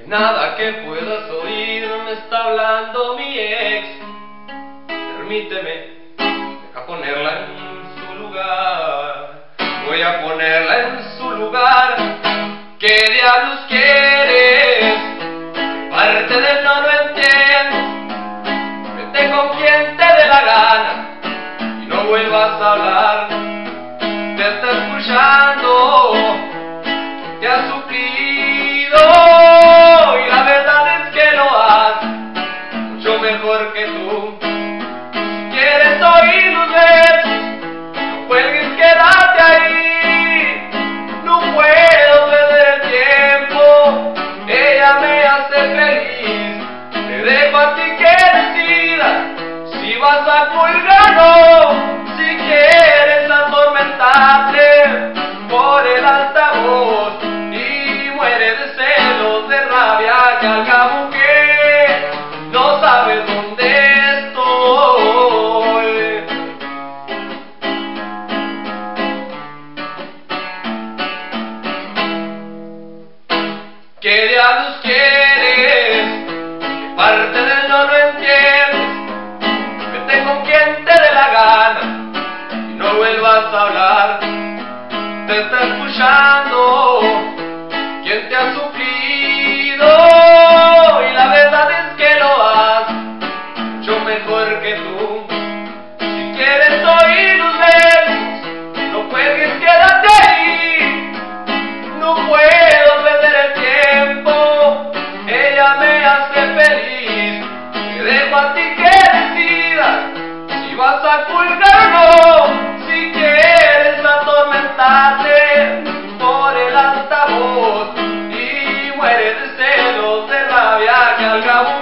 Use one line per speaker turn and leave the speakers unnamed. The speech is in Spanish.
Nada que puedas oír, me está hablando mi ex. Permíteme, deja ponerla en su lugar. Voy a ponerla en su lugar. ¿Qué diablos quieres? Parte del no entiendo. Vete con quien te dé la gana y no vuelvas a hablar. Te está escuchando, te ha sufrido y la verdad es que lo hace mucho mejor que tú. Si quieres oír los versos, no cuelgues, quédate ahí. No puedo perder el tiempo, ella me hace feliz. Te dejo a ti que decidas si vas a colgar o no. Si quieres atormentarte por el altavoz y muere de celos, de rabia, que al cabo que no sabes dónde estoy. ¿Qué diablos quieres? ¿Qué parte del no lo entiendes? Vete con quien te dé la gana y no vuelvas a hablar. Te está escuchando quien te ha sufrido y la verdad es que lo hace mucho mejor que tú. Si quieres oír los versos, no cuelgues, quédate ahí. No puedo perder el tiempo, ella me hace feliz. Te dejo a ti que decidas si vas a colgar o no. Si quieres atormentarte por el altavoz y muere de celos, de rabia, que al cabo